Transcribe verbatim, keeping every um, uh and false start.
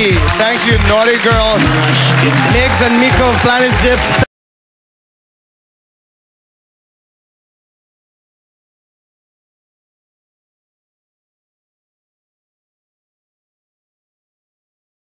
Thank you, Naughty Girl. Migs and Miko of Planet Zips.